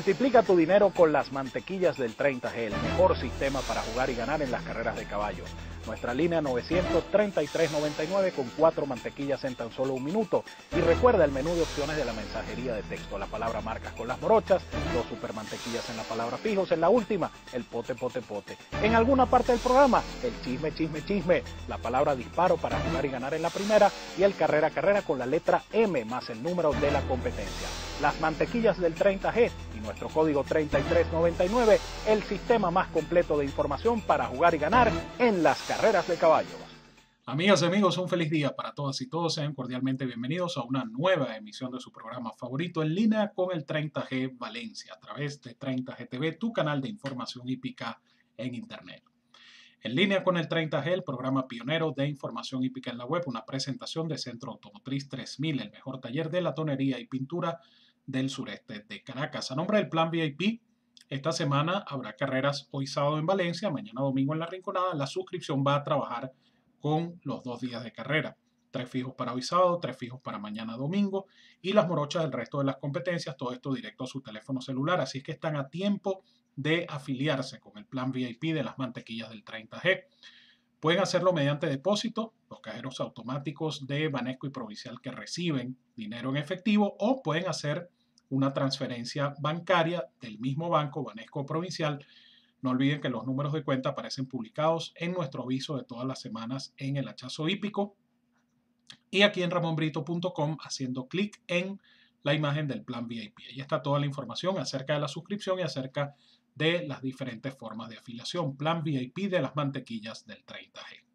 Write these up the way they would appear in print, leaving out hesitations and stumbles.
Multiplica tu dinero con las mantequillas del 30G, el mejor sistema para jugar y ganar en las carreras de caballos. Nuestra línea 933.99 con 4 mantequillas en tan solo un minuto. Y recuerda el menú de opciones de la mensajería de texto, la palabra marcas con las morochas, 2 super mantequillas en la palabra fijos, en la última, el pote, pote, pote. En alguna parte del programa, el chisme, chisme, chisme, la palabra disparo para jugar y ganar en la primera y el carrera, carrera con la letra M más el número de la competencia. Las mantequillas del 30G y nuestro código 3399, el sistema más completo de información para jugar y ganar en las carreras de caballos. Amigas y amigos, un feliz día para todas y todos. Sean cordialmente bienvenidos a una nueva emisión de su programa favorito en línea con el 30G Valencia a través de 30G TV, tu canal de información hípica en Internet. En línea con el 30G, el programa pionero de información hípica en la web, una presentación de Centro Automotriz 3000, el mejor taller de latonería y pintura del sureste de Caracas. A nombre del Plan VIP, esta semana habrá carreras hoy sábado en Valencia, mañana domingo en La Rinconada. La suscripción va a trabajar con los 2 días de carrera. 3 fijos para hoy sábado, 3 fijos para mañana domingo y las morochas del resto de las competencias, todo esto directo a su teléfono celular. Así es que están a tiempo de afiliarse con el plan VIP de las mantequillas del 30G. Pueden hacerlo mediante depósito, los cajeros automáticos de Banesco y Provincial que reciben dinero en efectivo, o pueden hacer una transferencia bancaria del mismo banco, Banesco o Provincial. No olviden que los números de cuenta aparecen publicados en nuestro aviso de todas las semanas en el hachazo hípico y aquí en ramonbrito.com haciendo clic en la imagen del plan VIP. Ahí está toda la información acerca de la suscripción y acerca de las diferentes formas de afiliación. Plan VIP de las mantequillas del 30G.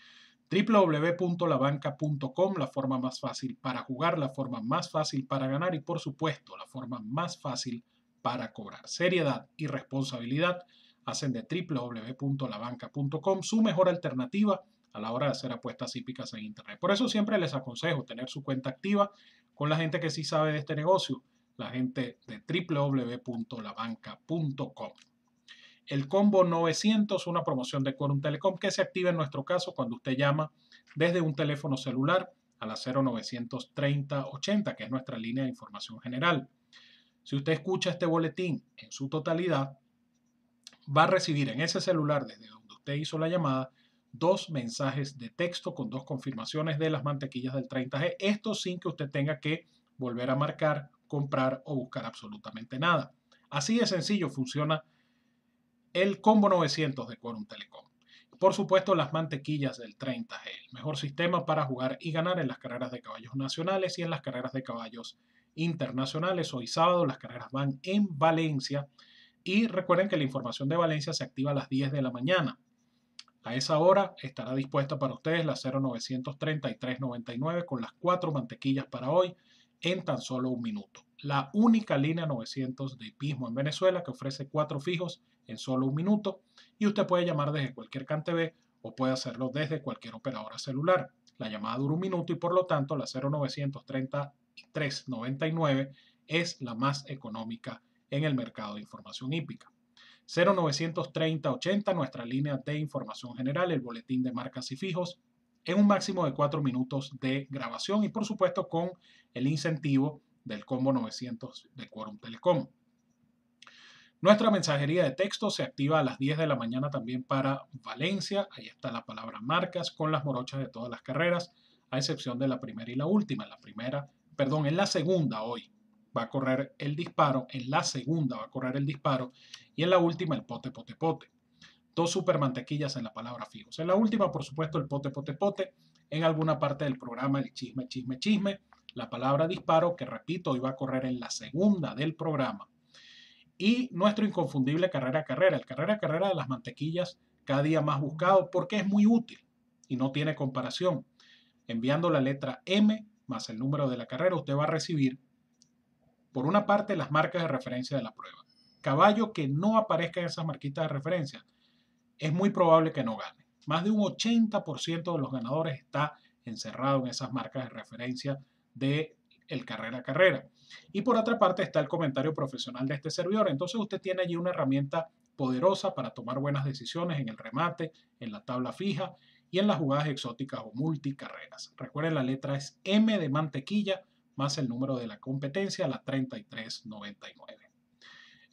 www.labanca.com, la forma más fácil para jugar, la forma más fácil para ganar y por supuesto la forma más fácil para cobrar. Seriedad y responsabilidad hacen de www.labanca.com su mejor alternativa a la hora de hacer apuestas hípicas en Internet. Por eso siempre les aconsejo tener su cuenta activa con la gente que sí sabe de este negocio, la gente de www.labanca.com. El combo 900, una promoción de Quorum Telecom que se activa en nuestro caso cuando usted llama desde un teléfono celular a la 0900 30 80, que es nuestra línea de información general. Si usted escucha este boletín en su totalidad, va a recibir en ese celular desde donde usted hizo la llamada 2 mensajes de texto con 2 confirmaciones de las mantequillas del 30G. Esto sin que usted tenga que volver a marcar, comprar o buscar absolutamente nada. Así de sencillo funciona el combo 900 de Quorum Telecom. Por supuesto, las mantequillas del 30G, el mejor sistema para jugar y ganar en las carreras de caballos nacionales y en las carreras de caballos internacionales. Hoy sábado las carreras van en Valencia y recuerden que la información de Valencia se activa a las 10 de la mañana. A esa hora estará dispuesta para ustedes la 0900 3399 con las 4 mantequillas para hoy en tan solo un minuto. La única línea 900 de hipismo en Venezuela que ofrece 4 fijos en solo un minuto y usted puede llamar desde cualquier CanTV o puede hacerlo desde cualquier operadora celular. La llamada dura un minuto y por lo tanto la 0900 3399 es la más económica en el mercado de información hípica. 0930 80, nuestra línea de información general, el boletín de marcas y fijos, en un máximo de 4 minutos de grabación y por supuesto con el incentivo del combo 900 de Quorum Telecom. Nuestra mensajería de texto se activa a las 10 de la mañana también para Valencia. Ahí está la palabra marcas con las morochas de todas las carreras, a excepción de la primera y la última. En la segunda hoy va a correr el disparo, en la segunda va a correr el disparo y en la última el pote, pote, pote. 2 super mantequillas en la palabra fijos. En la última, por supuesto, el pote, pote, pote. En alguna parte del programa el chisme, chisme, chisme. La palabra disparo, que repito, hoy va a correr en la segunda del programa. Y nuestro inconfundible carrera a carrera. El carrera a carrera de las mantequillas cada día más buscado porque es muy útil y no tiene comparación. Enviando la letra M más el número de la carrera, usted va a recibir por una parte las marcas de referencia de la prueba. Caballo que no aparezca en esas marquitas de referencia es muy probable que no gane. Más de un 80% de los ganadores está encerrado en esas marcas de referencia de el carrera a carrera. Y por otra parte está el comentario profesional de este servidor. Entonces usted tiene allí una herramienta poderosa para tomar buenas decisiones en el remate, en la tabla fija y en las jugadas exóticas o multicarreras. Recuerden, la letra es M de mantequilla más el número de la competencia, la 3399.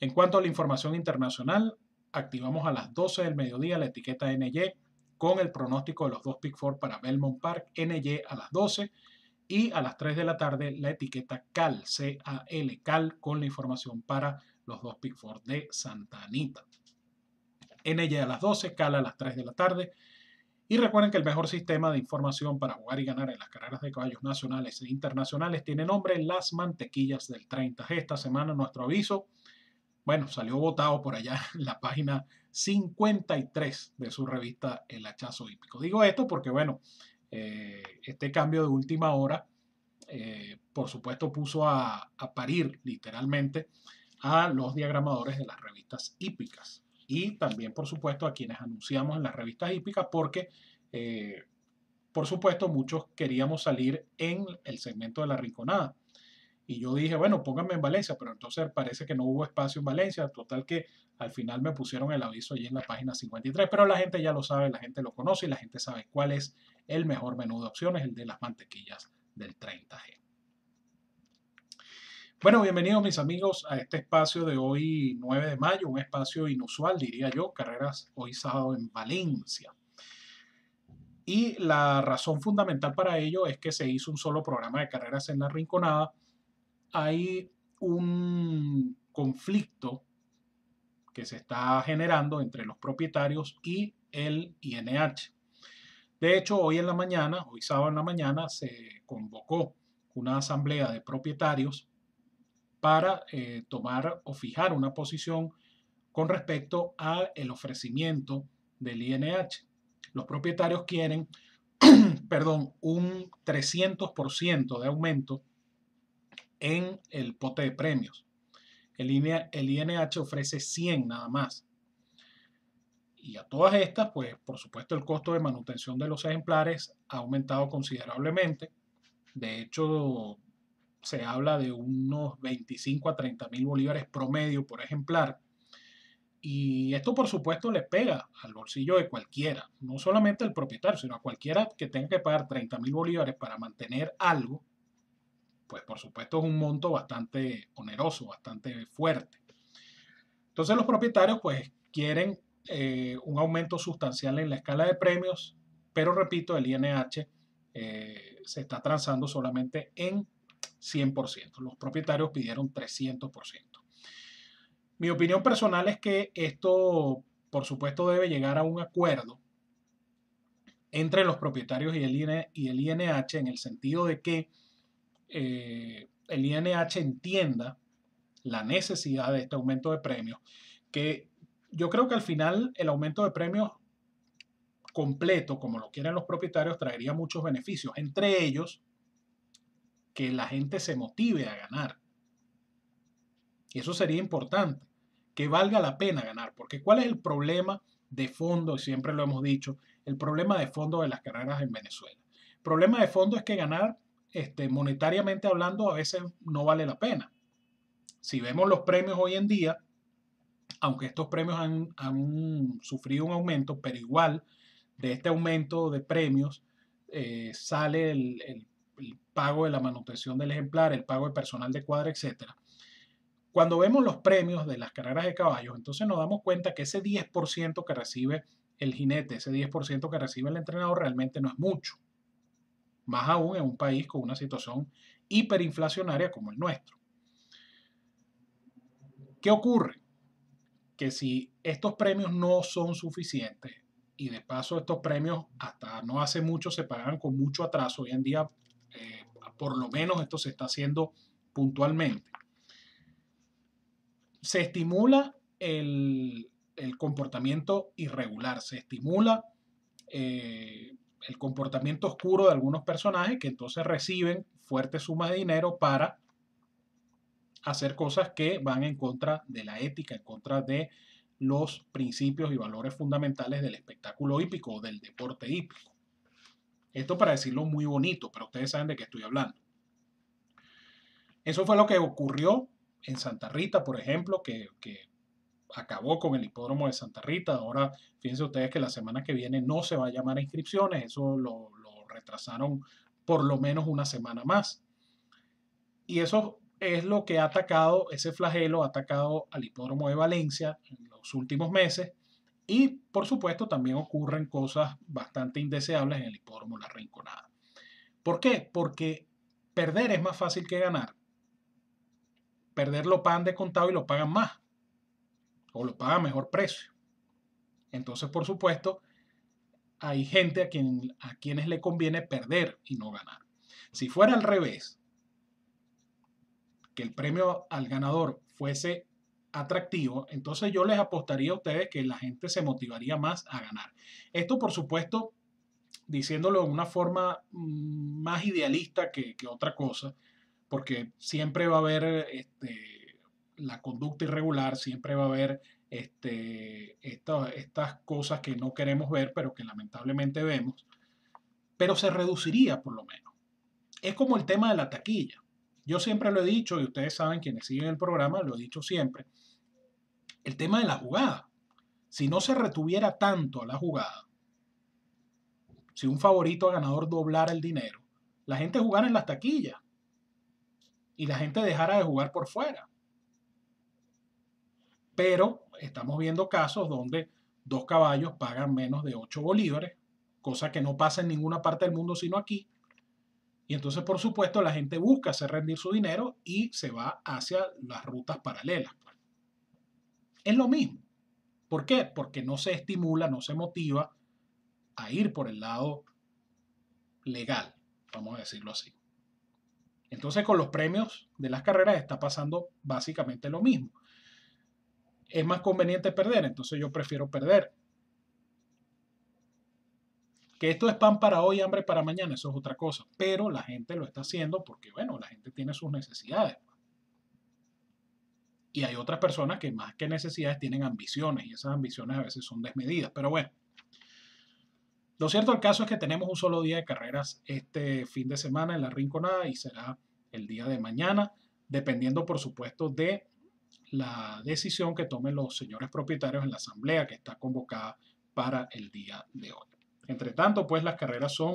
En cuanto a la información internacional, activamos a las 12 del mediodía la etiqueta NY con el pronóstico de los dos Pick 4 para Belmont Park, NY a las 12, y a las 3 de la tarde la etiqueta CAL, C-A-L, CAL, con la información para los dos Pick 4 de Santa Anita. NY a las 12, CAL a las 3 de la tarde. Y recuerden que el mejor sistema de información para jugar y ganar en las carreras de caballos nacionales e internacionales tiene nombre Las Mantequillas del 30G. Esta semana nuestro aviso, bueno, salió votado por allá en la página 53 de su revista El Hachazo Hípico. Digo esto porque, bueno, este cambio de última hora, por supuesto, puso a parir literalmente a los diagramadores de las revistas hípicas y también, por supuesto, a quienes anunciamos en las revistas hípicas porque, por supuesto, muchos queríamos salir en el segmento de la rinconada. Y yo dije, bueno, pónganme en Valencia, pero entonces parece que no hubo espacio en Valencia. Total que al final me pusieron el aviso allí en la página 53, pero la gente ya lo sabe, la gente lo conoce y la gente sabe cuál es el mejor menú de opciones, el de las mantequillas del 30G. Bueno, bienvenidos mis amigos a este espacio de hoy 9 de mayo, un espacio inusual, diría yo, carreras hoy sábado en Valencia. Y la razón fundamental para ello es que se hizo un solo programa de carreras en la Rinconada. Hay un conflicto que se está generando entre los propietarios y el INH. De hecho, hoy en la mañana, hoy sábado en la mañana, se convocó una asamblea de propietarios para tomar o fijar una posición con respecto al ofrecimiento del INH. Los propietarios quieren, perdón, un 300% de aumento en el pote de premios. El INH ofrece 100 nada más. Y a todas estas, pues por supuesto el costo de manutención de los ejemplares ha aumentado considerablemente. De hecho, se habla de unos 25 a 30 mil bolívares promedio por ejemplar. Y esto por supuesto le pega al bolsillo de cualquiera, no solamente al propietario, sino a cualquiera que tenga que pagar 30 mil bolívares para mantener algo, pues por supuesto es un monto bastante oneroso, bastante fuerte. Entonces los propietarios pues quieren un aumento sustancial en la escala de premios, pero repito, el INH se está transando solamente en 100%. Los propietarios pidieron 300%. Mi opinión personal es que esto, por supuesto, debe llegar a un acuerdo entre los propietarios y el INH en el sentido de que el INH entienda la necesidad de este aumento de premios, que yo creo que al final el aumento de premios completo, como lo quieren los propietarios, traería muchos beneficios, entre ellos que la gente se motive a ganar. Y eso sería importante, que valga la pena ganar, porque ¿cuál es el problema de fondo? Y siempre lo hemos dicho, el problema de fondo de las carreras en Venezuela. El problema de fondo es que ganar, monetariamente hablando, a veces no vale la pena. Si vemos los premios hoy en día, aunque estos premios han sufrido un aumento, pero igual de este aumento de premios sale el pago de la manutención del ejemplar, el pago de personal de cuadra, etc. Cuando vemos los premios de las carreras de caballos, entonces nos damos cuenta que ese 10% que recibe el jinete, ese 10% que recibe el entrenador realmente no es mucho. Más aún en un país con una situación hiperinflacionaria como el nuestro. ¿Qué ocurre? Que si estos premios no son suficientes, y de paso estos premios hasta no hace mucho se pagan con mucho atraso, hoy en día por lo menos esto se está haciendo puntualmente, se estimula el comportamiento irregular, se estimula el comportamiento oscuro de algunos personajes que entonces reciben fuertes sumas de dinero para hacer cosas que van en contra de la ética, en contra de los principios y valores fundamentales del espectáculo hípico o del deporte hípico. Esto para decirlo muy bonito, pero ustedes saben de qué estoy hablando. Eso fue lo que ocurrió en Santa Rita, por ejemplo, que acabó con el hipódromo de Santa Rita. Ahora, fíjense ustedes que la semana que viene no se va a llamar a inscripciones, eso lo retrasaron por lo menos una semana más. Y eso es lo que ha atacado, ese flagelo ha atacado al hipódromo de Valencia en los últimos meses. Y por supuesto también ocurren cosas bastante indeseables en el hipódromo La Rinconada. ¿Por qué? Porque perder es más fácil que ganar. Perder lo pagan de contado y lo pagan más. O lo pagan a mejor precio. Entonces, por supuesto, hay gente a quienes le conviene perder y no ganar. Si fuera al revés, que el premio al ganador fuese atractivo, entonces yo les apostaría a ustedes que la gente se motivaría más a ganar. Esto, por supuesto, diciéndolo de una forma más idealista que otra cosa, porque siempre va a haber la conducta irregular, siempre va a haber estas cosas que no queremos ver, pero que lamentablemente vemos, pero se reduciría por lo menos. Es como el tema de la taquilla. Yo siempre lo he dicho, y ustedes saben, quienes siguen el programa, lo he dicho siempre, el tema de la jugada. Si no se retuviera tanto a la jugada, si un favorito a ganador doblara el dinero, la gente jugara en las taquillas y la gente dejara de jugar por fuera. Pero estamos viendo casos donde 2 caballos pagan menos de 8 bolívares, cosa que no pasa en ninguna parte del mundo sino aquí. Y entonces, por supuesto, la gente busca hacer rendir su dinero y se va hacia las rutas paralelas. Es lo mismo. ¿Por qué? Porque no se estimula, no se motiva a ir por el lado legal, vamos a decirlo así. Entonces, con los premios de las carreras está pasando básicamente lo mismo. Es más conveniente perder, entonces yo prefiero perder. Que esto es pan para hoy, hambre para mañana, eso es otra cosa. Pero la gente lo está haciendo porque, bueno, la gente tiene sus necesidades. Y hay otras personas que más que necesidades tienen ambiciones y esas ambiciones a veces son desmedidas. Pero bueno, lo cierto del caso es que tenemos un solo día de carreras este fin de semana en La Rinconada y será el día de mañana, dependiendo por supuesto de la decisión que tomen los señores propietarios en la asamblea que está convocada para el día de hoy. Entre tanto, pues las carreras son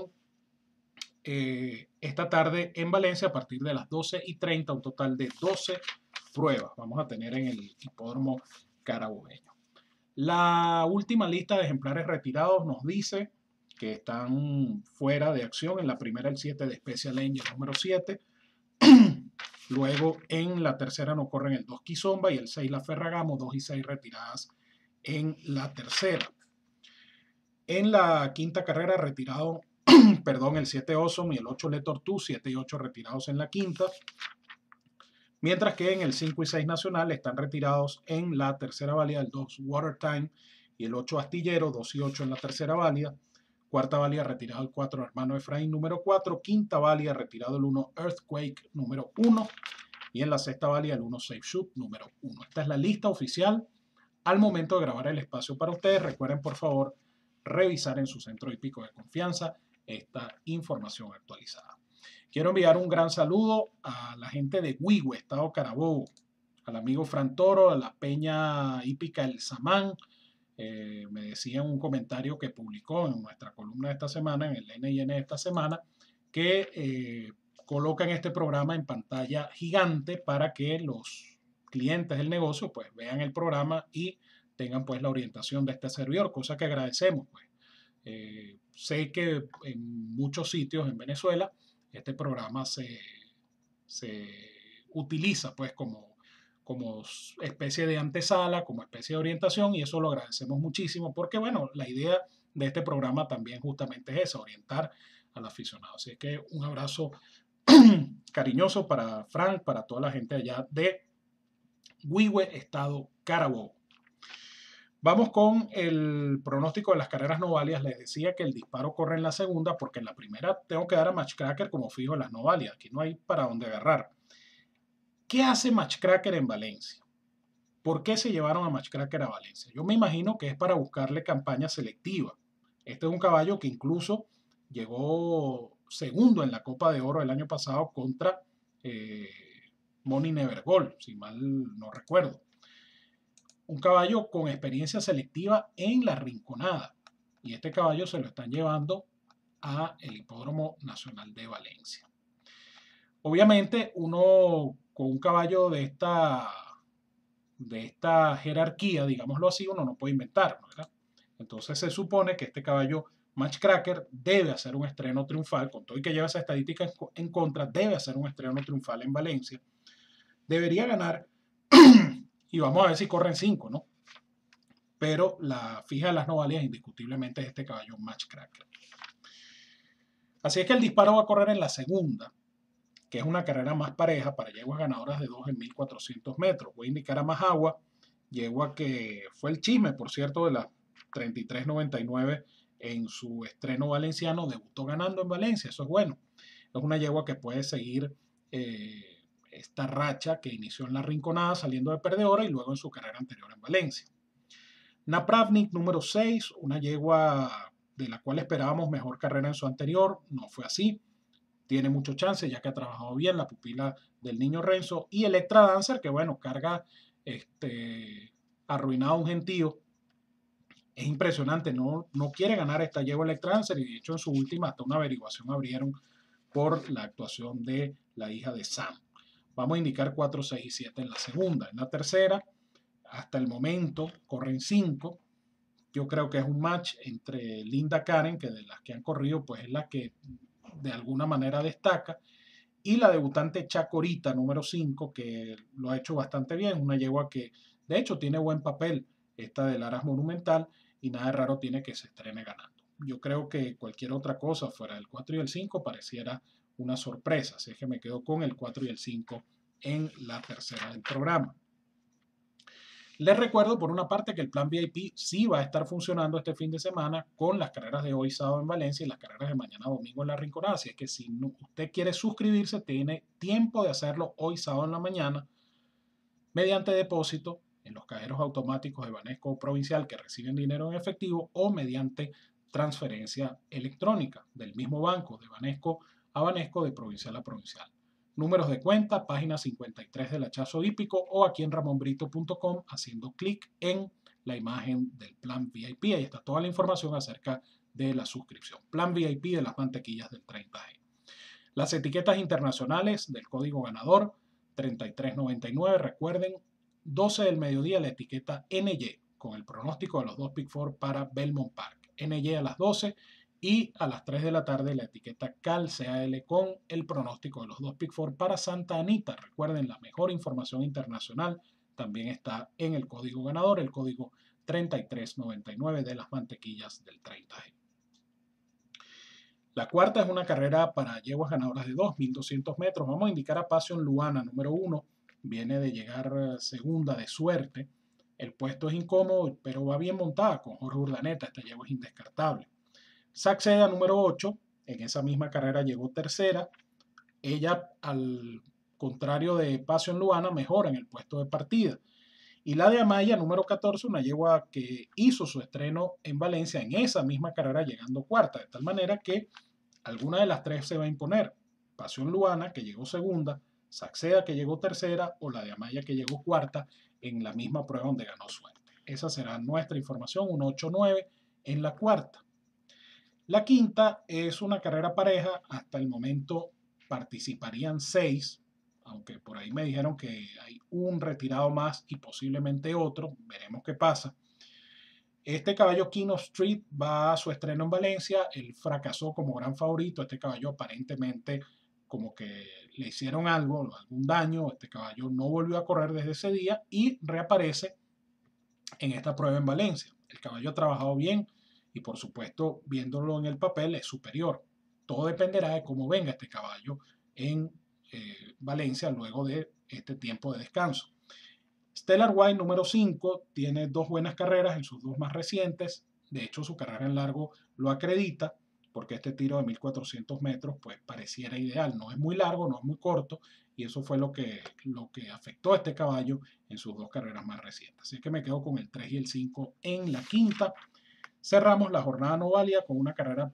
esta tarde en Valencia a partir de las 12:30, un total de 12 pruebas vamos a tener en el hipódromo carabobeño. La última lista de ejemplares retirados nos dice que están fuera de acción. En la primera el 7 de Special Angel número 7. Luego en la tercera no corren el 2 Kizomba y el 6 la Ferragamo, 2 y 6 retiradas en la tercera. En la quinta carrera retirado, perdón, el 7 Awesome y el 8 Le Tortue, 7 y 8 retirados en la quinta. Mientras que en el 5 y 6 Nacional están retirados en la tercera válida el 2 Watertime y el 8 Astillero, 2 y 8 en la tercera válida. Cuarta válida retirado el 4 Hermano Efraín número 4. Quinta válida retirado el 1 Earthquake número 1. Y en la sexta válida el 1 Safe Shoot número 1. Esta es la lista oficial al momento de grabar el espacio para ustedes. Recuerden por favor revisar en su centro hípico de confianza esta información actualizada. Quiero enviar un gran saludo a la gente de Huigüe, Estado Carabobo, al amigo Fran Toro, a la Peña Hípica El Samán. Me decía en un comentario que publicó en nuestra columna de esta semana, en el NIN de esta semana, que colocan este programa en pantalla gigante para que los clientes del negocio pues vean el programa y tengan pues la orientación de este servidor, cosa que agradecemos. Pues. Sé que en muchos sitios en Venezuela este programa se utiliza pues como especie de antesala, como especie de orientación y eso lo agradecemos muchísimo porque bueno, la idea de este programa también justamente es esa, orientar al aficionado. Así que un abrazo cariñoso para Frank, para toda la gente allá de Huigüe, Estado Carabobo. Vamos con el pronóstico de las carreras no válidas. Les decía que el disparo corre en la segunda porque en la primera tengo que dar a Matchcracker como fijo en las no válidas. Aquí no hay para dónde agarrar. ¿Qué hace Matchcracker en Valencia? ¿Por qué se llevaron a Matchcracker a Valencia? Yo me imagino que es para buscarle campaña selectiva. Este es un caballo que incluso llegó segundo en la Copa de Oro el año pasado contra Money Never Gold, si mal no recuerdo. Un caballo con experiencia selectiva en La Rinconada. Y este caballo se lo están llevando a el Hipódromo Nacional de Valencia. Obviamente uno con un caballo de esta jerarquía, digámoslo así, uno no puede inventar, ¿verdad? Entonces se supone que este caballo Matchcracker debe hacer un estreno triunfal, con todo y que lleva esa estadística en contra, debe hacer un estreno triunfal en Valencia. Debería ganar y vamos a ver si corren 5, ¿no? Pero la fija de las no válidas indiscutiblemente es este caballo Matchcracker. Así es que el disparo va a correr en la segunda, que es una carrera más pareja para yeguas ganadoras de 2 en 1400 metros. Voy a indicar a Majagua, yegua que fue el chisme, por cierto, de la 33.99 en su estreno valenciano, debutó ganando en Valencia, eso es bueno. Es una yegua que puede seguir esta racha que inició en la Rinconada saliendo de perdedora y luego en su carrera anterior en Valencia. Napravnik número 6, una yegua de la cual esperábamos mejor carrera en su anterior, no fue así. Tiene mucho chance ya que ha trabajado bien la pupila del niño Renzo. Y Electra Dancer, que bueno, carga arruinado a un gentío. Es impresionante, no quiere ganar esta yegua Electra Dancer y de hecho en su última hasta una averiguación abrieron por la actuación de la hija de Sam. Vamos a indicar 4, 6 y 7 en la segunda. En la tercera, hasta el momento, corren 5. Yo creo que es un match entre Linda Karen, que de las que han corrido, pues es la que de alguna manera destaca, y la debutante Chacorita, número 5, que lo ha hecho bastante bien, una yegua que de hecho tiene buen papel, esta del Aras Monumental, y nada de raro tiene que se estrene ganando. Yo creo que cualquier otra cosa fuera del 4 y el 5 pareciera una sorpresa, así es que me quedo con el 4 y el 5 en la tercera del programa. Les recuerdo por una parte que el plan VIP sí va a estar funcionando este fin de semana con las carreras de hoy sábado en Valencia y las carreras de mañana domingo en la Rinconada. Así es que si usted quiere suscribirse, tiene tiempo de hacerlo hoy sábado en la mañana mediante depósito en los cajeros automáticos de Banesco Provincial que reciben dinero en efectivo o mediante transferencia electrónica del mismo banco de Banesco a Banesco, de provincial a provincial. Números de cuenta, página 53 del hachazo hípico o aquí en ramonbrito.com haciendo clic en la imagen del plan VIP. Ahí está toda la información acerca de la suscripción. Plan VIP de las mantequillas del 30G. Las etiquetas internacionales del código ganador 3399, recuerden, 12 del mediodía la etiqueta NY con el pronóstico de los dos Pick Four para Belmont Park. NY a las 12 y a las 3 de la tarde la etiqueta CAL con el pronóstico de los dos Pick Four para Santa Anita. Recuerden, la mejor información internacional también está en el código ganador, el código 3399 de las mantequillas del 30G. La cuarta es una carrera para yeguas ganadoras de 2.200 metros. Vamos a indicar a Passion Luana, número 1. Viene de llegar segunda de suerte. El puesto es incómodo, pero va bien montada con Jorge Urdaneta. Esta yegua es indescartable. Saxeda, número 8. En esa misma carrera llegó tercera. Ella, al contrario de Passion Luana, mejora en el puesto de partida. Y la de Amaya, número 14, una yegua que hizo su estreno en Valencia en esa misma carrera, llegando cuarta. De tal manera que alguna de las tres se va a imponer. Pasión Luana, que llegó segunda, Saxeda, que llegó tercera, o la de Amaya, que llegó cuarta en la misma prueba donde ganó suerte. Esa será nuestra información, un 8-9 en la cuarta. La quinta es una carrera pareja. Hasta el momento participarían 6, aunque por ahí me dijeron que hay un retirado más y posiblemente otro. Veremos qué pasa. Este caballo King of Street va a su estreno en Valencia. Él fracasó como gran favorito. Este caballo aparentemente como que le hicieron algo, algún daño. Este caballo no volvió a correr desde ese día y reaparece en esta prueba en Valencia. El caballo ha trabajado bien y por supuesto viéndolo en el papel es superior. Todo dependerá de cómo venga este caballo en Valencia luego de este tiempo de descanso. Stellar White, número 5, tiene 2 buenas carreras en sus 2 más recientes. De hecho, su carrera en largo lo acredita, porque este tiro de 1400 metros pues pareciera ideal. No es muy largo, no es muy corto, y eso fue lo que afectó a este caballo en sus 2 carreras más recientes. Así que me quedo con el 3 y el 5 en la quinta. Cerramos la jornada no válida con una carrera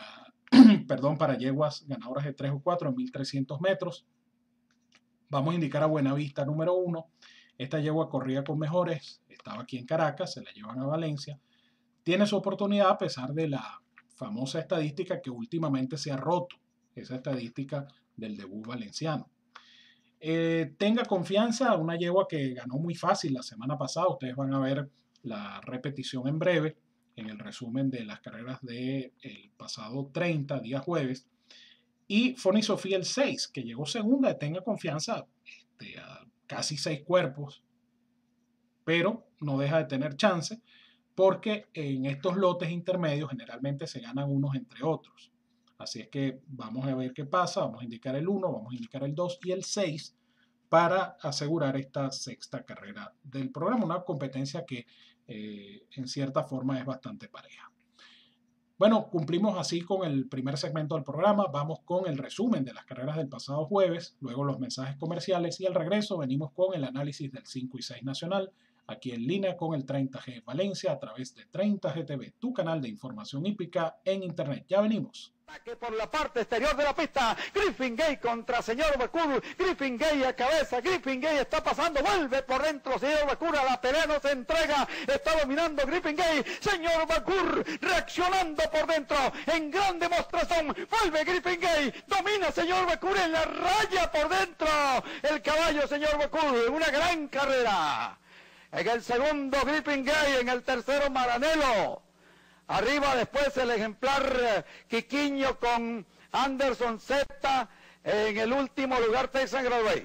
para yeguas ganadoras de 3 o 4 en 1300 metros. Vamos a indicar a Buenavista, número 1. Esta yegua corría con mejores, estaba aquí en Caracas, se la llevan a Valencia. Tiene su oportunidad a pesar de la famosa estadística que últimamente se ha roto, esa estadística del debut valenciano. Tenga confianza, una yegua que ganó muy fácil la semana pasada. Ustedes van a ver la repetición en breve en el resumen de las carreras del pasado 30, día jueves. Y Fonny Sofía el 6, que llegó segunda. Tenga confianza, a casi 6 cuerpos, pero no deja de tener chance, porque en estos lotes intermedios generalmente se ganan unos entre otros. Así es que vamos a ver qué pasa. Vamos a indicar el 1, vamos a indicar el 2 y el 6 para asegurar esta sexta carrera del programa. Una competencia que en cierta forma es bastante pareja. Bueno, cumplimos así con el primer segmento del programa. Vamos con el resumen de las carreras del pasado jueves, luego los mensajes comerciales y al regreso venimos con el análisis del 5 y 6 nacional, aquí en línea con el 30G Valencia a través de 30G TV, tu canal de información hípica en internet. Ya venimos. Ataque por la parte exterior de la pista, Griffin Gay contra señor Bacur, Griffin Gay a cabeza, Griffin Gay está pasando, vuelve por dentro, señor Bacur a la pelea no se entrega, está dominando Griffin Gay, señor Bacur reaccionando por dentro, en gran demostración, vuelve Griffin Gay, domina señor Bacur en la raya por dentro, el caballo señor Bacur, una gran carrera, en el segundo Griffin Gay, en el tercero Maranello. Arriba después el ejemplar Quiquiño con Anderson Z. En el último lugar Texan Gradway.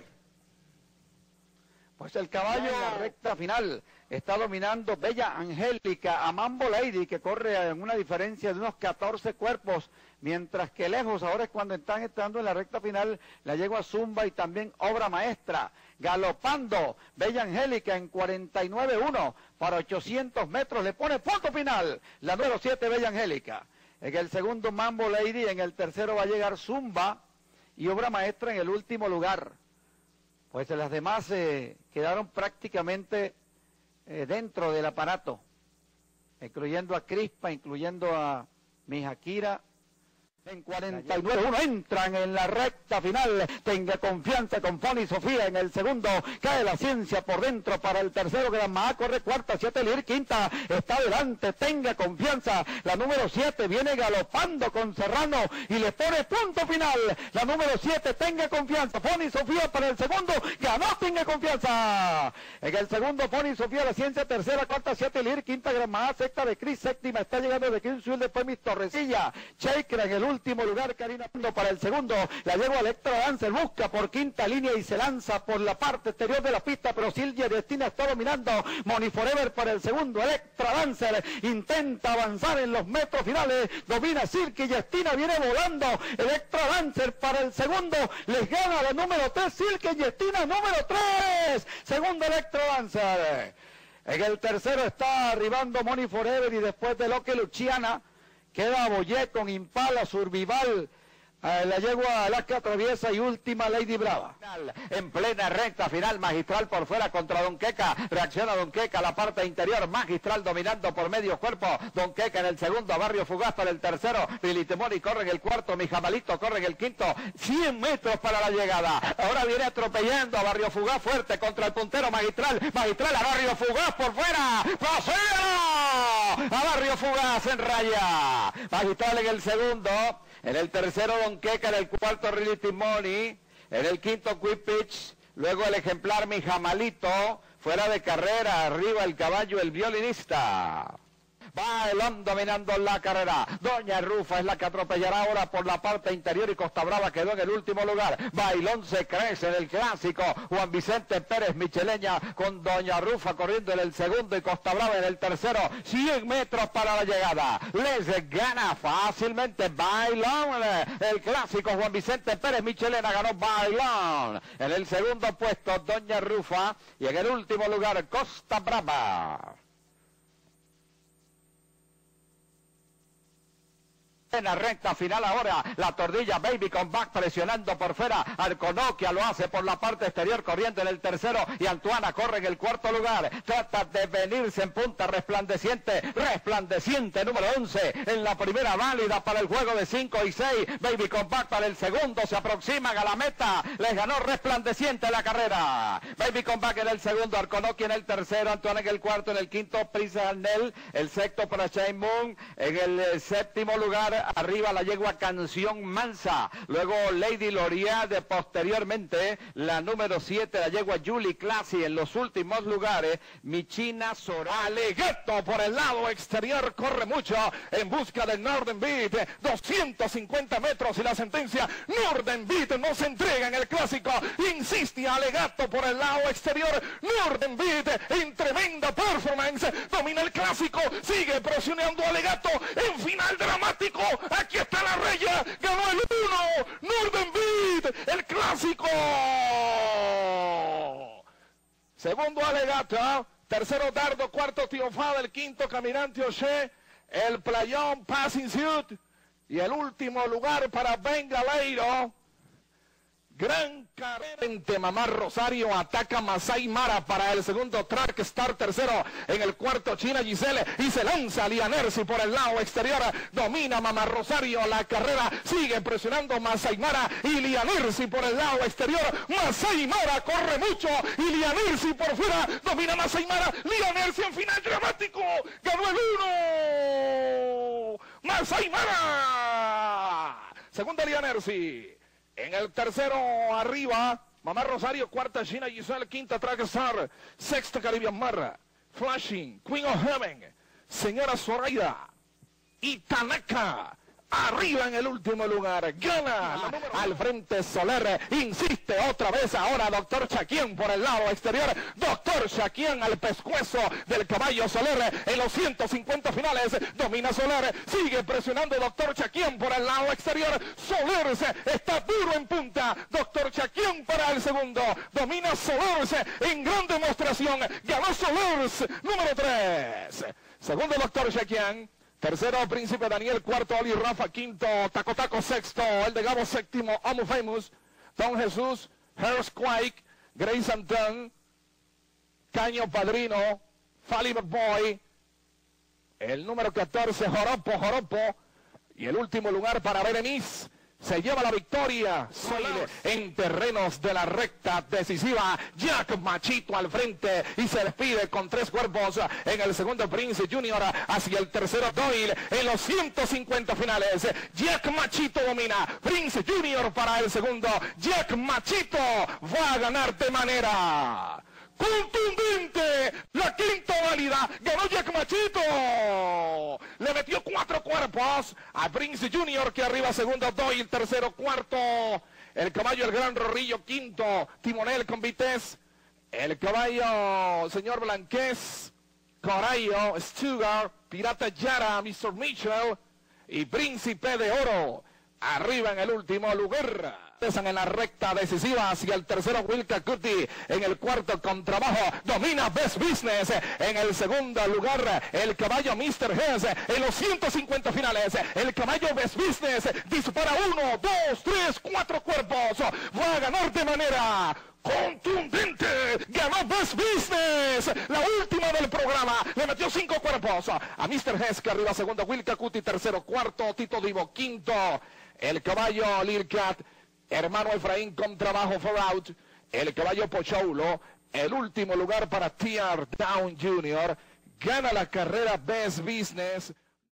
Pues el caballo en la recta final está dominando Bella Angélica a Mambo Lady, que corre en una diferencia de unos 14 cuerpos. Mientras que lejos, ahora es cuando están entrando en la recta final, la yegua Zumba y también Obra Maestra. Galopando Bella Angélica en 49.1 para 800 metros, le pone punto final la número 7 Bella Angélica. En el segundo Mambo Lady, en el tercero va a llegar Zumba y Obra Maestra en el último lugar. Pues las demás quedaron prácticamente dentro del aparato, incluyendo a Crispa, incluyendo a Mijakira. En 49.1 entran en la recta final. Tenga confianza con Fonny Sofía en el segundo. Cae la ciencia por dentro para el tercero. Granma corre cuarta, 7 Lir, quinta. Está adelante. Tenga confianza. La número 7 viene galopando con Serrano y le pone punto final. La número 7, tenga confianza. Fonny Sofía para el segundo. Ganó, tenga confianza. En el segundo, Fonny Sofía, la ciencia tercera, cuarta, 7 Lir, quinta Granma, sexta de Cris, séptima. Está llegando de Kingsfield, después Mis Torrecilla. Shaker en el último lugar, Karina Pando para el segundo, la yegua Electra Dancer busca por quinta línea y se lanza por la parte exterior de la pista, pero Silvia Destina está dominando, Money Forever para el segundo, Electra Dancer intenta avanzar en los metros finales, domina Silky y Destina, viene volando, Electra Dancer para el segundo, les gana la número 3, Silky y Destina número 3, segundo Electra Dancer. En el tercero está arribando Money Forever y después de lo que Luciana queda Boyé con Impala, Survival, la yegua Alaska Traviesa y última Lady Brava. En plena recta final, Magistral por fuera contra Don Queca. Reacciona Don Queca a la parte interior. Magistral dominando por medio cuerpo. Don Queca en el segundo, Barrio Fugaz para el tercero. Bilitemoni corre en el cuarto. Mi Jamalito corre en el quinto. 100 metros para la llegada. Ahora viene atropellando a Barrio Fugaz fuerte contra el puntero Magistral. Magistral a Barrio Fugaz por fuera. ¡Paseo! A Barrio Fugaz en raya. Magistral en el segundo. En el tercero, Don Queca, en el cuarto, Reality Money, en el quinto, Quick Pitch, luego el ejemplar Mi Jamalito, fuera de carrera, arriba el caballo, el violinista. Bailón dominando la carrera. Doña Rufa es la que atropellará ahora por la parte interior y Costa Brava quedó en el último lugar. Bailón se crece en el clásico. Juan Vicente Pérez Micheleña con Doña Rufa corriendo en el segundo y Costa Brava en el tercero. 100 metros para la llegada. Les gana fácilmente Bailón. El clásico Juan Vicente Pérez Michelena ganó Bailón. En el segundo puesto Doña Rufa y en el último lugar Costa Brava. En la recta final ahora, la Tordilla Baby con Back presionando por fuera, Arconoquia lo hace por la parte exterior corriendo en el tercero y Antuana corre en el cuarto lugar, trata de venirse en punta resplandeciente número 11 en la primera válida para el juego de 5 y 6, Baby con Back para el segundo, se aproximan a la meta, les ganó resplandeciente la carrera, Baby con Back en el segundo, Arconoquia en el tercero, Antuana en el cuarto, en el quinto Prince Arnel, el sexto para Shane Moon, en el séptimo lugar arriba la yegua Canción Mansa, luego Lady Loriade, posteriormente la número 7, la yegua Julie Classy, en los últimos lugares, Michina Sora. Alegato por el lado exterior, corre mucho en busca del Northern Beat, 250 metros y la sentencia, Northern Beat no se entrega en el clásico, insiste Alegato por el lado exterior, Northern Beat en tremenda performance, domina el clásico, sigue presionando Alegato en final dramático, aquí está la raya, ganó el 1, Northern Beat, el clásico. Segundo Alegato, tercero Dardo, cuarto Teofada, el quinto Caminante O'Shea, el Playón Passing Suit y el último lugar para Bengaleiro. Gran carente, Mamá Rosario ataca Masai Mara para el segundo track star, tercero en el cuarto China Giselle y se lanza Lianersi por el lado exterior, domina Mamá Rosario la carrera, sigue presionando Masai Mara y Lianersi por el lado exterior, Masai Mara corre mucho y Lianersi por fuera, domina Masai Mara, Lianersi en final dramático, ganó el 1, Masai Mara, segunda Lianersi. En el tercero arriba, Mamá Rosario, cuarta China Giselle, quinta Track Star, sexta Caribbean Mar, Flashing, Queen of Heaven, Señora Zoraida y Tanaka. Arriba en el último lugar, gana al frente Soler, insiste otra vez ahora Doctor Chaquián por el lado exterior, Doctor Chaquián al pescuezo del caballo Soler en los 150 finales, domina Soler, sigue presionando Doctor Chaquián por el lado exterior, Soler está duro en punta, Doctor Chaquián para el segundo, domina Soler en gran demostración, ganó Soler, número 3, segundo Doctor Chaquián. Tercero, Príncipe Daniel. Cuarto, Oli Rafa. Quinto, Taco Taco. Sexto, El de Gabo. Séptimo, Amo Famous. Don Jesús, Harris Quake, Grace Anton, Caño Padrino, Fally Boy. El número 14, Joropo. Y el último lugar para Berenice. Se lleva la victoria en terrenos de la recta decisiva. Jack Machito al frente y se despide con 3 cuerpos. En el segundo Prince Junior, hacia el tercero Doyle. En los 150 finales, Jack Machito domina. Prince Junior para el segundo. Jack Machito va a ganar de manera contundente, la quinta válida, ganó Jack Machito, le metió 4 cuerpos a Prince Junior, que arriba segundo Doyle, tercero, cuarto, el caballo El Gran Rorrillo, quinto, Timonel con Vitesse, el caballo Señor Blanquez, Corallo, Stugar, Pirata Yara, Mr. Mitchell y Príncipe de Oro, arriba en el último lugar. En la recta decisiva hacia el tercero Wilka Cuti, en el cuarto con trabajo domina Best Business, en el segundo lugar el caballo Mr. Hess, en los 150 finales el caballo Best Business dispara 1, 2, 3, 4 cuerpos, va a ganar de manera contundente, ganó Best Business, la última del programa, le metió 5 cuerpos a Mr. Hess, que arriba segundo Wilka Cuti, tercero, cuarto Tito Divo, quinto el caballo Lil Cat, hermano Efraín con trabajo for out, el caballo Pochaulo, el último lugar para TR Down Jr., gana la carrera Best Business.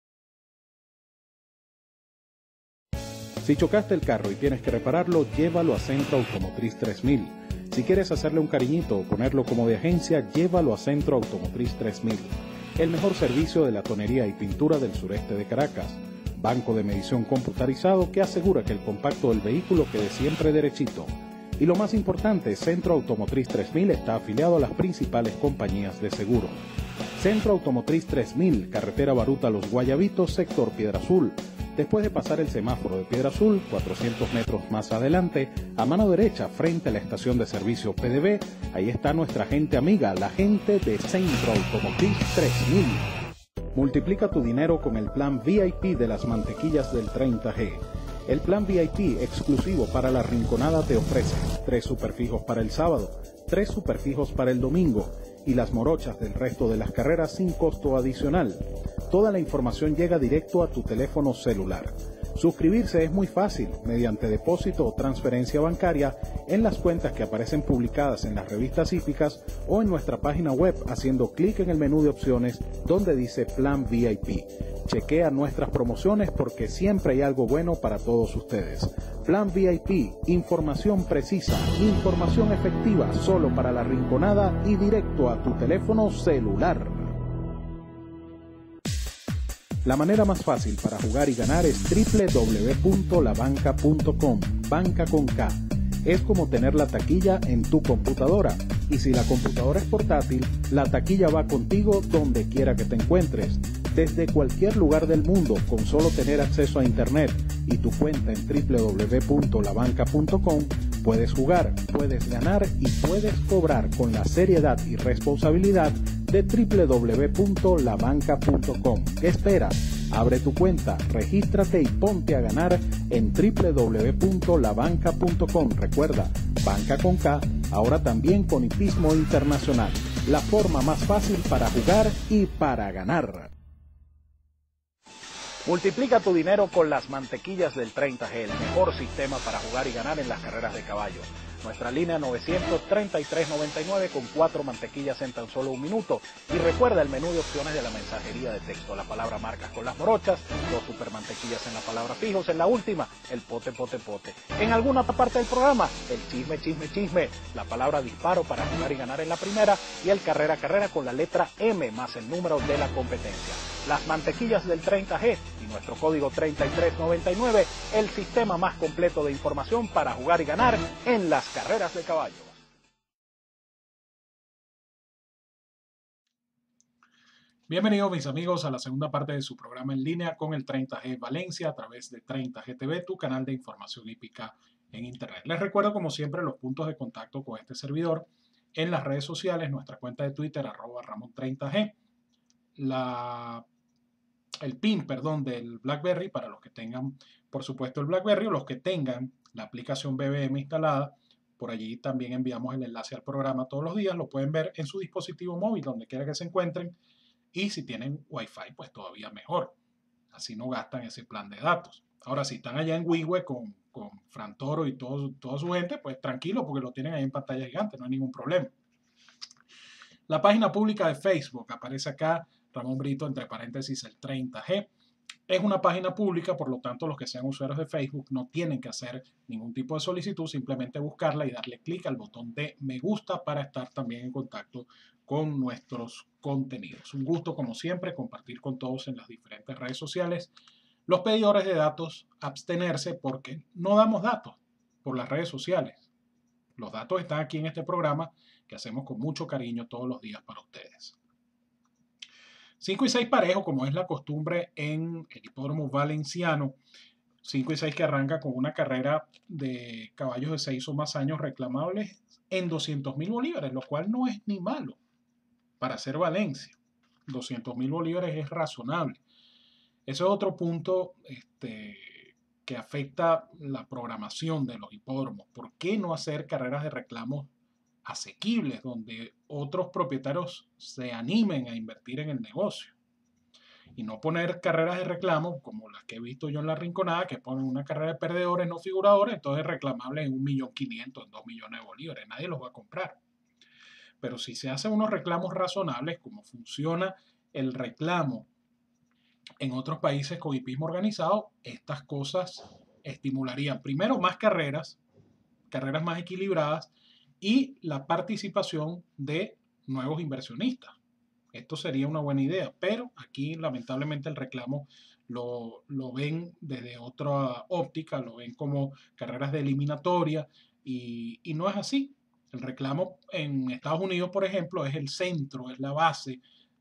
Si chocaste el carro y tienes que repararlo, llévalo a Centro Automotriz 3000. Si quieres hacerle un cariñito o ponerlo como de agencia, llévalo a Centro Automotriz 3000. El mejor servicio de latonería y pintura del sureste de Caracas. Banco de medición computarizado que asegura que el compacto del vehículo quede siempre derechito. Y lo más importante, Centro Automotriz 3000 está afiliado a las principales compañías de seguro. Centro Automotriz 3000, carretera Baruta Los Guayabitos, sector Piedra Azul. Después de pasar el semáforo de Piedra Azul, 400 metros más adelante, a mano derecha, frente a la estación de servicio PDB, ahí está nuestra gente amiga, la gente de Centro Automotriz 3000. Multiplica tu dinero con el plan VIP de las mantequillas del 30G. El plan VIP exclusivo para la Rinconada te ofrece 3 superfijos para el sábado, 3 superfijos para el domingo y las morochas del resto de las carreras sin costo adicional. Toda la información llega directo a tu teléfono celular. Suscribirse es muy fácil mediante depósito o transferencia bancaria en las cuentas que aparecen publicadas en las revistas hípicas o en nuestra página web haciendo clic en el menú de opciones donde dice Plan VIP. Chequea nuestras promociones porque siempre hay algo bueno para todos ustedes. Plan VIP, información precisa, información efectiva solo para la Rinconada y directo a tu teléfono celular. La manera más fácil para jugar y ganar es www.labanca.com, banca con K. Es como tener la taquilla en tu computadora. Y si la computadora es portátil, la taquilla va contigo donde quiera que te encuentres. Desde cualquier lugar del mundo, con solo tener acceso a Internet y tu cuenta en www.labanca.com, puedes jugar, puedes ganar y puedes cobrar con la seriedad y responsabilidad de www.labanca.com. ¿Qué esperas? Abre tu cuenta, regístrate y ponte a ganar en www.labanca.com. Recuerda, banca con K, ahora también con hipismo internacional. La forma más fácil para jugar y para ganar. Multiplica tu dinero con las mantequillas del 30G, el mejor sistema para jugar y ganar en las carreras de caballo. Nuestra línea 933.99 con 4 mantequillas en tan solo un minuto. Y recuerda el menú de opciones de la mensajería de texto. La palabra marcas con las morochas, 2 super mantequillas en la palabra fijos. En la última, el pote, pote, pote. En alguna parte del programa, el chisme, chisme, chisme. La palabra disparo para jugar y ganar en la primera. Y el carrera, carrera con la letra M más el número de la competencia. Las mantequillas del 30G y nuestro código 3399, el sistema más completo de información para jugar y ganar en las carreras de caballos. Bienvenidos mis amigos a la segunda parte de su programa en línea con el 30G Valencia a través de 30G TV, tu canal de información hípica en internet. Les recuerdo como siempre los puntos de contacto con este servidor en las redes sociales, nuestra cuenta de Twitter @Ramon30G, el PIN, del BlackBerry para los que tengan, por supuesto, el BlackBerry o los que tengan la aplicación BBM instalada. Por allí también enviamos el enlace al programa todos los días. Lo pueden ver en su dispositivo móvil, donde quiera que se encuentren. Y si tienen Wi-Fi, pues todavía mejor. Así no gastan ese plan de datos. Ahora, si están allá en Huigüe con Fran Toro y toda su gente, pues tranquilo, porque lo tienen ahí en pantalla gigante, no hay ningún problema. La página pública de Facebook aparece acá, Ramón Brito, entre paréntesis, el 30G. Es una página pública, por lo tanto, los que sean usuarios de Facebook no tienen que hacer ningún tipo de solicitud, simplemente buscarla y darle clic al botón de me gusta para estar también en contacto con nuestros contenidos. Un gusto, como siempre, compartir con todos en las diferentes redes sociales. Los pedidores de datos, abstenerse porque no damos datos por las redes sociales. Los datos están aquí en este programa que hacemos con mucho cariño todos los días para ustedes. 5 y 6 parejo, como es la costumbre en el hipódromo valenciano. 5 y 6 que arranca con una carrera de caballos de 6 o más años reclamables en 200.000 bolívares, lo cual no es ni malo para hacer Valencia. 200.000 bolívares es razonable. Ese es otro punto que afecta la programación de los hipódromos. ¿Por qué no hacer carreras de reclamos asequibles, donde otros propietarios se animen a invertir en el negocio? Y no poner carreras de reclamo como las que he visto yo en la Rinconada, que ponen una carrera de perdedores no figuradores, entonces reclamables en 1.500.000, en 2 millones de bolívares. Nadie los va a comprar. Pero si se hacen unos reclamos razonables, como funciona el reclamo en otros países con hipismo organizado, estas cosas estimularían primero más carreras más equilibradas, y la participación de nuevos inversionistas. Esto sería una buena idea, pero aquí lamentablemente el reclamo lo ven desde otra óptica, lo ven como carreras de eliminatoria y no es así. El reclamo en Estados Unidos, por ejemplo, es el centro, es la base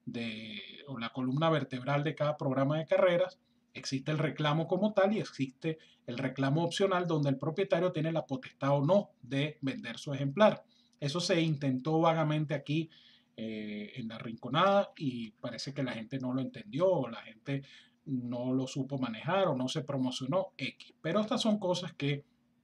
o la columna vertebral de cada programa de carreras. Existe el reclamo como tal y existe el reclamo opcional donde el propietario tiene la potestad o no de vender su ejemplar. Eso se intentó vagamente aquí en la Rinconada y parece que la gente no lo entendió o la gente no lo supo manejar o no se promocionó X. Pero estas son cosas que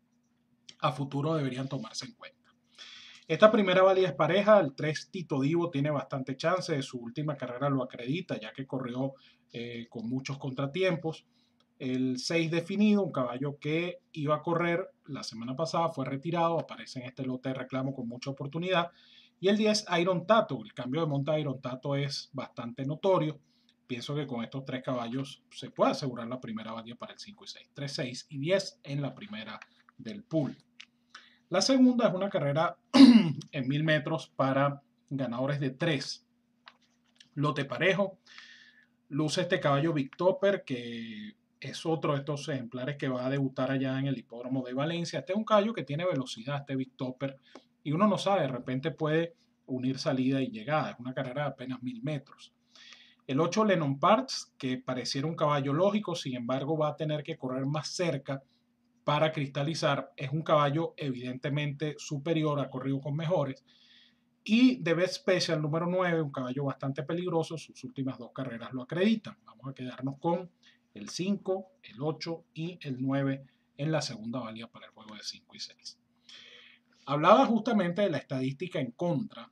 a futuro deberían tomarse en cuenta. Esta primera válida es pareja, el 3 Tito Divo tiene bastante chance, su última carrera lo acredita ya que corrió con muchos contratiempos. El 6 definido, un caballo que iba a correr la semana pasada, fue retirado, aparece en este lote de reclamo con mucha oportunidad. Y el 10, Iron Tato. El cambio de monta de Iron Tato es bastante notorio. Pienso que con estos 3 caballos se puede asegurar la primera valía para el 5 y 6. 3, 6 y 10 en la primera del pool. La segunda es una carrera en 1000 metros para ganadores de 3. Lote parejo. Luce este caballo Big Topper, que es otro de estos ejemplares que va a debutar allá en el hipódromo de Valencia. Este es un caballo que tiene velocidad, este Big Topper, y uno no sabe, de repente puede unir salida y llegada. Es una carrera de apenas 1000 metros. El 8 Lennon Parts, que pareciera un caballo lógico, sin embargo va a tener que correr más cerca para cristalizar. Es un caballo evidentemente superior, ha corrido con mejores. Y The Best Special número 9, un caballo bastante peligroso, sus últimas 2 carreras lo acreditan. Vamos a quedarnos con el 5, el 8 y el 9 en la segunda valía para el juego de 5 y 6. Hablaba justamente de la estadística en contra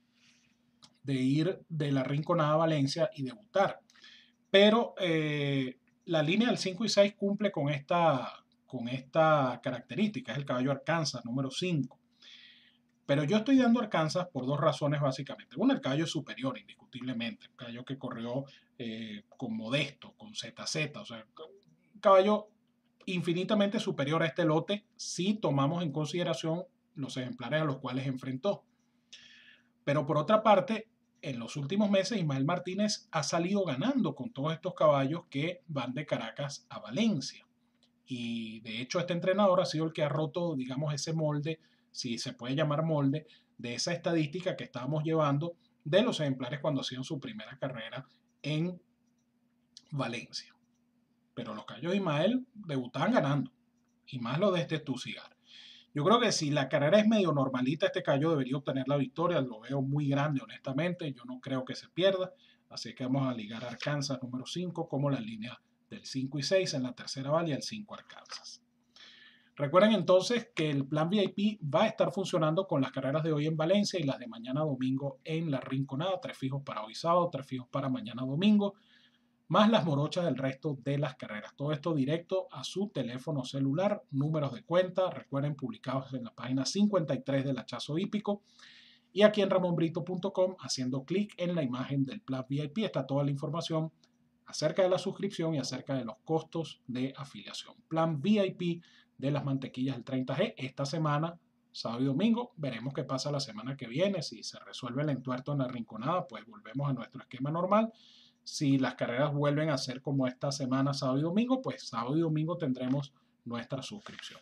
de ir de la Rinconada a Valencia y debutar. Pero la línea del 5 y 6 cumple con esta característica. Es el caballo Arkansas número 5. Pero yo estoy dando Arkansas por 2 razones básicamente. Una, el caballo es superior, indiscutiblemente. Un caballo que corrió con Modesto, con ZZ. O sea, un caballo infinitamente superior a este lote si tomamos en consideración los ejemplares a los cuales enfrentó. Pero por otra parte, en los últimos meses Ismael Martínez ha salido ganando con todos estos caballos que van de Caracas a Valencia. Y de hecho este entrenador ha sido el que ha roto, digamos, ese molde, si se puede llamar molde, de esa estadística que estábamos llevando de los ejemplares cuando hacían su primera carrera en Valencia. Pero los caballos de Ismael debutaban ganando, y más lo de este Tucigar. Yo creo que si la carrera es medio normalita, este caballo debería obtener la victoria. Lo veo muy grande, honestamente. Yo no creo que se pierda. Así que vamos a ligar a Arkansas número 5 como la línea del 5 y 6 en la tercera valía, el 5 Arkansas. Recuerden entonces que el plan VIP va a estar funcionando con las carreras de hoy en Valencia y las de mañana domingo en la Rinconada. 3 fijos para hoy sábado, 3 fijos para mañana domingo, más las morochas del resto de las carreras. Todo esto directo a su teléfono celular, números de cuenta, recuerden, publicados en la página 53 del Hachazo Hípico. Y aquí en ramonbrito.com, haciendo clic en la imagen del plan VIP, está toda la información acerca de la suscripción y acerca de los costos de afiliación. Plan VIP de las mantequillas del 30G. Esta semana, sábado y domingo, veremos qué pasa la semana que viene. Si se resuelve el entuerto en la Rinconada, pues volvemos a nuestro esquema normal. Si las carreras vuelven a ser como esta semana, sábado y domingo, pues sábado y domingo tendremos nuestra suscripción.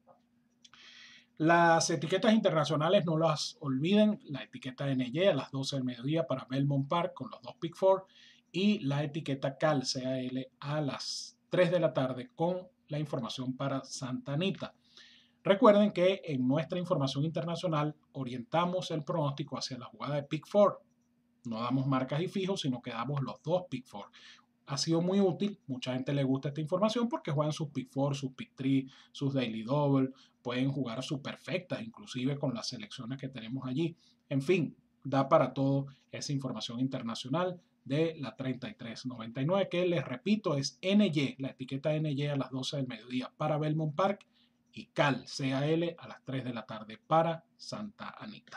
Las etiquetas internacionales no las olviden. La etiqueta NY a las 12 del mediodía para Belmont Park con los 2 Pick 4 y la etiqueta CAL a las 3 de la tarde con la información para Santa Anita. Recuerden que en nuestra información internacional orientamos el pronóstico hacia la jugada de Pick 4. No damos marcas y fijos, sino que damos los 2 Pick 4. Ha sido muy útil, mucha gente le gusta esta información porque juegan sus Pick 4, sus Pick 3, sus Daily Double, pueden jugar superfectas, inclusive con las selecciones que tenemos allí. En fin, da para todo esa información internacional de la 3399, que les repito es NY, la etiqueta NY a las 12 del mediodía para Belmont Park y CAL a las 3 de la tarde para Santa Anita.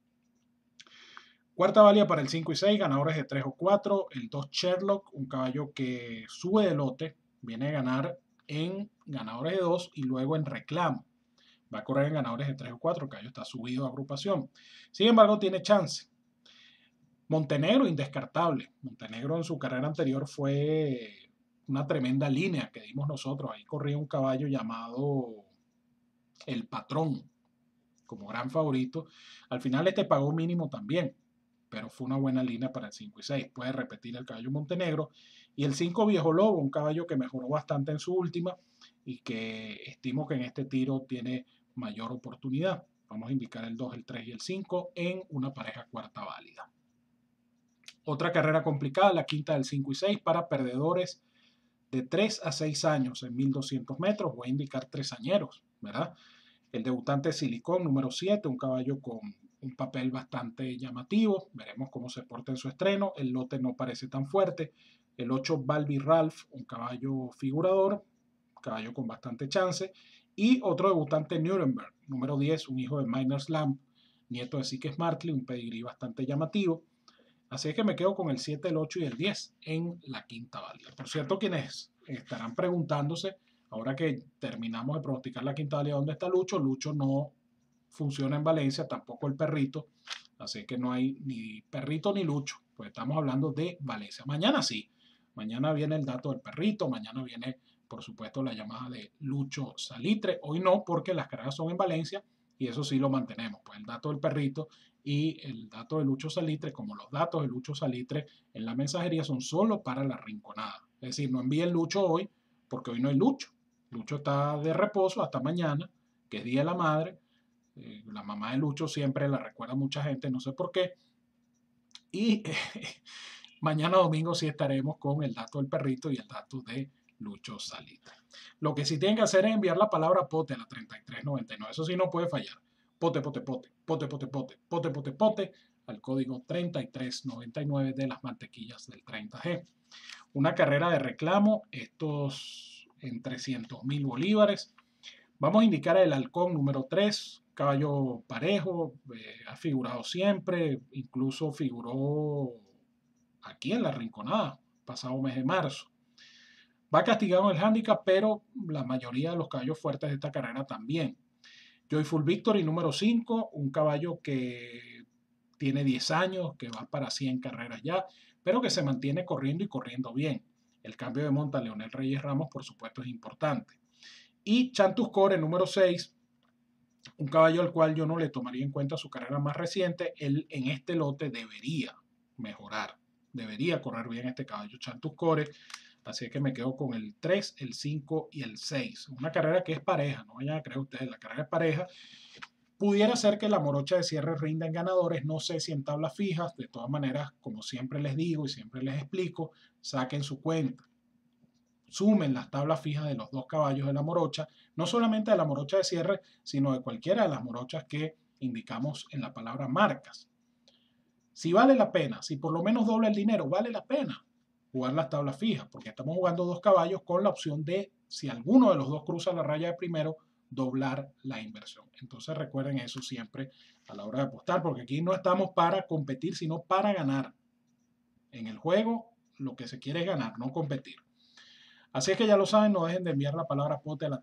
Cuarta valía para el 5 y 6, ganadores de 3 o 4. El 2 Sherlock, un caballo que sube de lote, viene a ganar en ganadores de 2 y luego en reclamo. Va a correr en ganadores de 3 o 4, el caballo está subido a agrupación. Sin embargo, tiene chance. Montenegro, indescartable. Montenegro en su carrera anterior fue una tremenda línea que dimos nosotros. Ahí corría un caballo llamado El Patrón como gran favorito. Al final este pagó mínimo también, pero fue una buena línea para el 5 y 6. Puede repetir el caballo Montenegro. Y el 5 Viejo Lobo, un caballo que mejoró bastante en su última y que estimo que en este tiro tiene mayor oportunidad. Vamos a indicar el 2, el 3 y el 5 en una pareja cuarta válida. Otra carrera complicada, la quinta del 5 y 6 para perdedores de 3 a 6 años en 1200 metros. Voy a indicar 3 añeros, ¿verdad? El debutante Silicón, número 7, un caballo con un papel bastante llamativo. Veremos cómo se porta en su estreno. El lote no parece tan fuerte. El 8 Balbi Ralph, un caballo figurador, caballo con bastante chance. Y otro debutante Nuremberg, número 10, un hijo de Miners Lamp, nieto de Zeke Smartly, un pedigrí bastante llamativo. Así es que me quedo con el 7, el 8 y el 10 en la quinta válida. Por cierto, quienes estarán preguntándose, ahora que terminamos de pronosticar la quinta válida, ¿dónde está Lucho? Lucho no funciona en Valencia, tampoco el perrito. Así que no hay ni perrito ni Lucho, pues estamos hablando de Valencia. Mañana sí, mañana viene el dato del perrito, mañana viene, por supuesto, la llamada de Lucho Salitre. Hoy no, porque las carreras son en Valencia y eso sí lo mantenemos, pues el dato del perrito y el dato de Lucho Salitre, como los datos de Lucho Salitre en la mensajería son solo para la rinconada. Es decir, no envíen Lucho hoy, porque hoy no hay Lucho. Lucho está de reposo hasta mañana, que es Día de la Madre. La mamá de Lucho siempre la recuerda mucha gente, no sé por qué. Y mañana domingo sí estaremos con el dato del perrito y el dato de Lucho Salitre. Lo que sí tienen que hacer es enviar la palabra pote a la 3399. Eso sí no puede fallar. Pote, pote, pote, pote, pote, pote, pote, pote, pote, al código 3399 de las mantequillas del 30G. Una carrera de reclamo, estos en 300.000 bolívares. Vamos a indicar el halcón número 3, caballo parejo, ha figurado siempre, incluso figuró aquí en la Rinconada, pasado mes de marzo. Va castigado en el handicap, pero la mayoría de los caballos fuertes de esta carrera también. Joyful Victory número 5, un caballo que tiene 10 años, que va para 100 carreras ya, pero que se mantiene corriendo y corriendo bien. El cambio de monta Leonel Reyes Ramos, por supuesto, es importante. Y Chantus Core número 6, un caballo al cual yo no le tomaría en cuenta su carrera más reciente. Él en este lote debería mejorar, debería correr bien este caballo Chantus Core. Así que me quedo con el 3, el 5 y el 6. Una carrera que es pareja, no vayan a creer ustedes, la carrera es pareja. Pudiera ser que la morocha de cierre rinda en ganadores, no sé si en tablas fijas. De todas maneras, como siempre les digo y siempre les explico, saquen su cuenta. Sumen las tablas fijas de los dos caballos de la morocha, no solamente de la morocha de cierre, sino de cualquiera de las morochas que indicamos en la palabra marcas. Si vale la pena, si por lo menos dobla el dinero, vale la pena jugar las tablas fijas, porque estamos jugando dos caballos con la opción de, si alguno de los dos cruza la raya de primero, doblar la inversión. Entonces recuerden eso siempre a la hora de apostar, porque aquí no estamos para competir, sino para ganar. En el juego lo que se quiere es ganar, no competir. Así es que ya lo saben, no dejen de enviar la palabra pote a la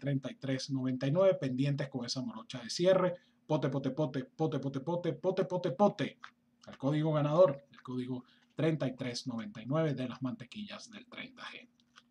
3399, pendientes con esa morocha de cierre. Pote, pote, pote, pote, pote, pote, pote, pote, pote. Al código ganador, el código 3399 de las mantequillas del 30G.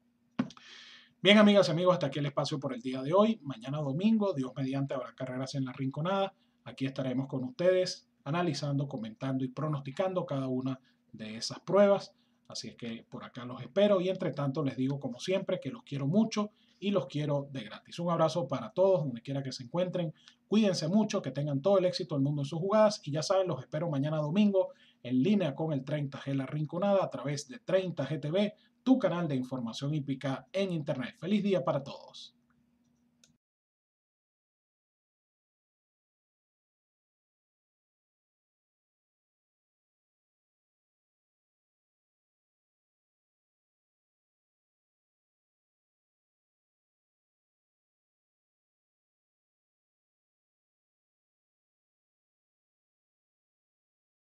Bien, amigas y amigos, hasta aquí el espacio por el día de hoy. Mañana domingo, Dios mediante, habrá carreras en la Rinconada. Aquí estaremos con ustedes analizando, comentando y pronosticando cada una de esas pruebas. Así es que por acá los espero y entre tanto les digo como siempre que los quiero mucho y los quiero de gratis. Un abrazo para todos, donde quiera que se encuentren. Cuídense mucho, que tengan todo el éxito del mundo en sus jugadas y ya saben, los espero mañana domingo en línea con el 30G La Rinconada a través de 30G TV, tu canal de información hípica en internet. Feliz día para todos.